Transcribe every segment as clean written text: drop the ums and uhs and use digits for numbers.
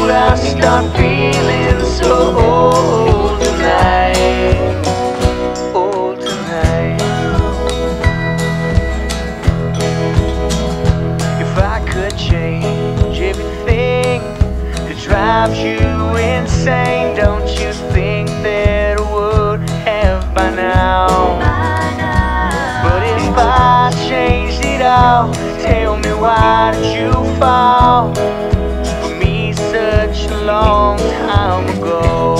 I start feeling so old tonight. Old tonight. If I could change everything that drives you insane, don't you think that I would have by now? But if I changed it all, tell me, why did you fall for me such a long time ago?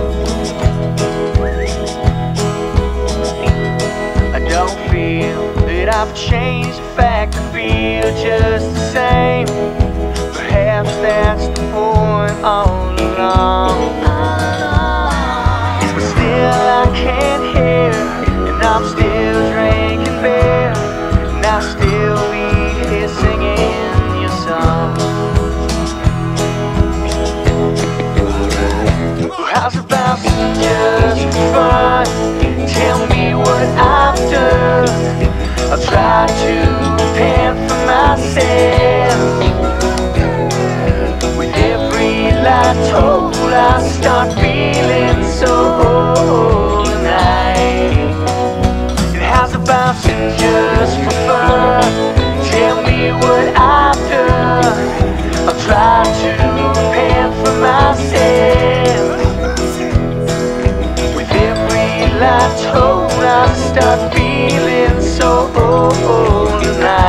I don't feel that I've changed, in fact I feel just the same. Perhaps that's the point all along. But still I can't hear, and I'm still drinking beer, and I'll still be here singing your song. How's about just for fun? Tell me what I've done. I'll try to repent for myself. With every lie told, I start feeling so old tonight. And how's about just for fun? Tell me what I've done. I'll try to repent for myself. With every lie told, I start feeling so old tonight.